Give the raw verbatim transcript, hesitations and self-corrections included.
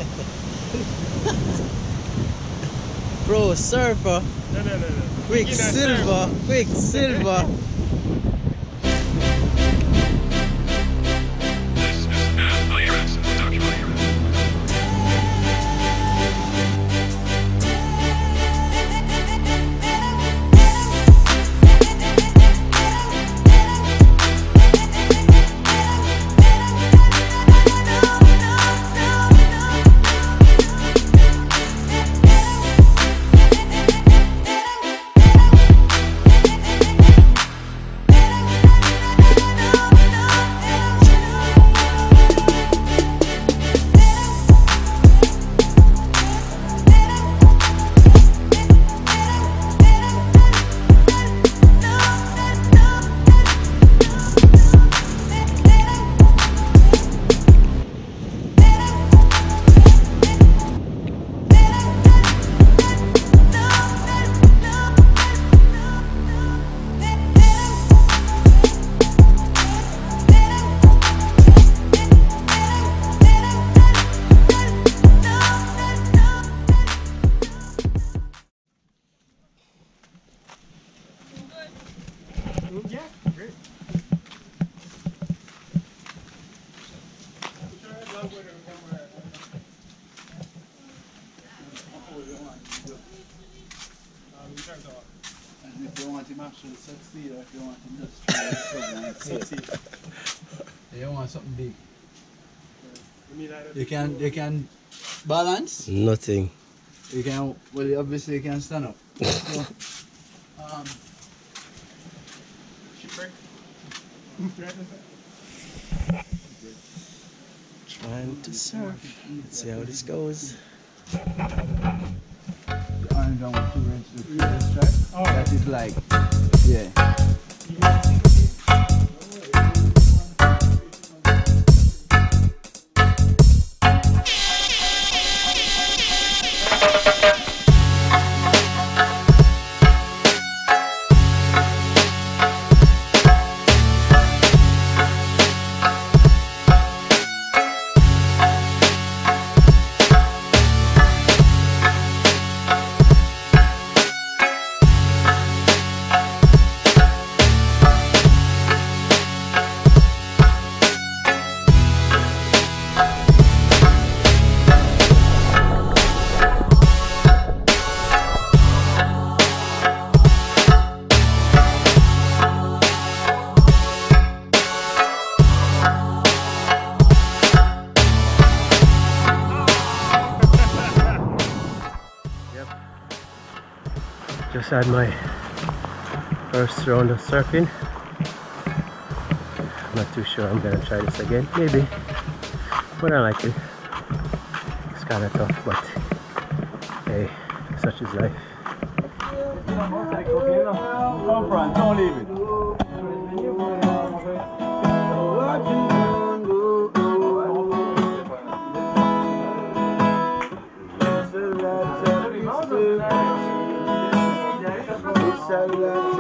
Pro surfer. No, no, no, no. Quicksilver. Quicksilver. Yeah, great. And if you want him actually succeed, or if you want him just try to struggle and succeed, you want something big. You can, you can balance. Nothing. You can, well, obviously you can stand up. So, um, Trying to surf. Let's see how this goes. the orange one with two reds to the first stripe. Oh. That is like, yeah. Just had my first round of surfing. I'm not too sure I'm gonna try this again. Maybe, but I like it. It's kind of tough, but hey, such is life. Come front, don't leave it. Satellite